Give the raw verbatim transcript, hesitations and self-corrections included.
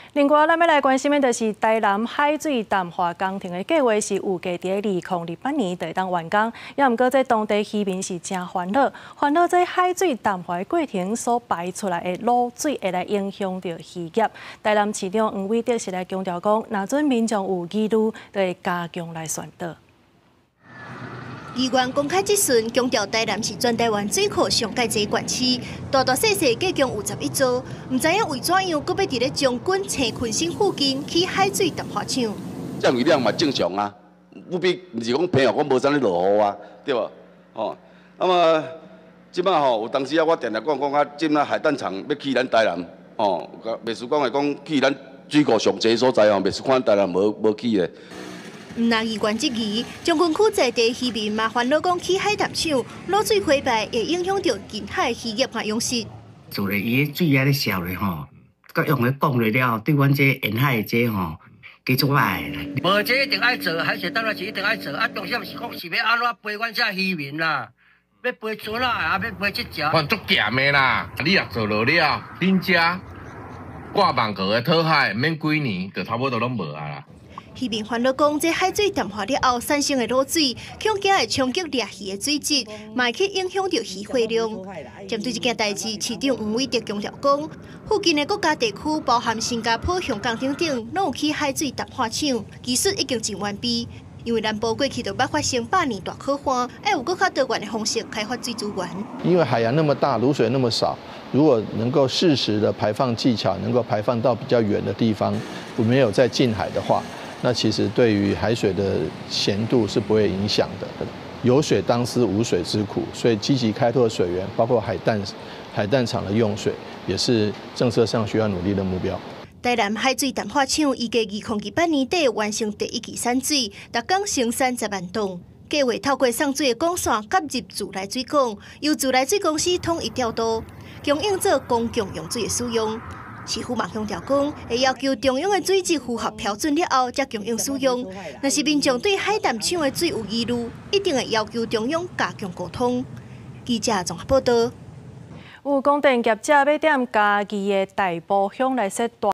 另外，咱要来关心的就是台南海水淡化工程的计划是预计在二零二八年就会当完工，也毋过在当地渔民是真烦恼，烦恼在海水淡化的过程所排出来的污水会来影响到渔业。台南市长黄伟德是来强调讲，若准民众有疑虑，就会加强来宣导。 议员公开质询，强调台南是全台湾水库上界侪县市，大大小小计共有十一座，唔知影为怎样，搁要伫咧将军、青昆新附近起海水淡化厂。 降雨量嘛正常啊，不必唔是讲平日讲无啥咧落雨啊，对无？哦，那么即摆吼，有当时啊，我定定讲讲啊，即摆海淡厂要去咱台南，哦，袂输讲会讲去咱水库上侪所在哦，袂输看台南无无去咧。 唔拿议员质疑，将军区在地渔民麻烦老讲起海淡厂污水毁败，会影响到近海渔业和养殖。 做咧伊个水啊咧烧咧吼，佮用咧讲咧了，对阮这沿海这吼，加做歹啦。无这一定爱做，海水当然是一定爱做，啊，重点是讲是要安怎陪阮这渔民啦，要陪船啊，啊要陪这只。 反足咸的啦，你若做落了，恁遮挂网格的讨海，免几年，就差不多拢无啊啦。 渔民烦恼讲，这海水淡化了后产生的污水，恐惊会冲击掠鱼的水质，嘛会去影响到渔获量。针对这件代志，市长黄伟德强调讲，附近的国家地区，包含新加坡、香港等等，拢有起海水淡化厂，技术已经真完备。因为南部过去就捌发生百年大考荒，要有更较多元的方式开发水资源。 因为海洋那么大，卤水那么少，如果能够适时的排放技巧，能够排放到比较远的地方，没有再近海的话。 那其实对于海水的咸度是不会影响的。有水当思无水之苦，所以积极开拓水源，包括海淡海淡厂的用水，也是政策上需要努力的目标。 台南海水淡化厂预计二零二八年底完成第一期散水，每工生产十万吨。计划透过送水的管线接入自来水管，由自来水公司统一调度，供应做公共用水的使用。 市府嘛强调讲，会要求中央的水质符合标准了后，才供应使用。若是民众对海淡厂的水有疑虑，一定会要求中央加强沟通。记者综合报道。 有供电业者要踮家己的大埔乡来设大